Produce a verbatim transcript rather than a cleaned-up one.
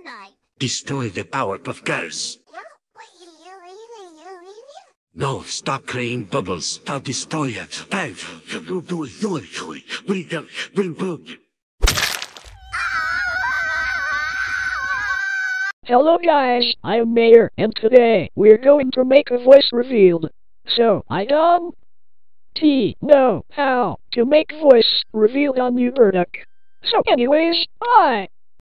Destroy the Powerpuff Girls. No, stop creating bubbles. I'll destroy it. Hello guys, I'm Mayor, and today we're going to make a voice revealed. So, I don't T know how to make voice revealed on Uberduck. So anyways, bye!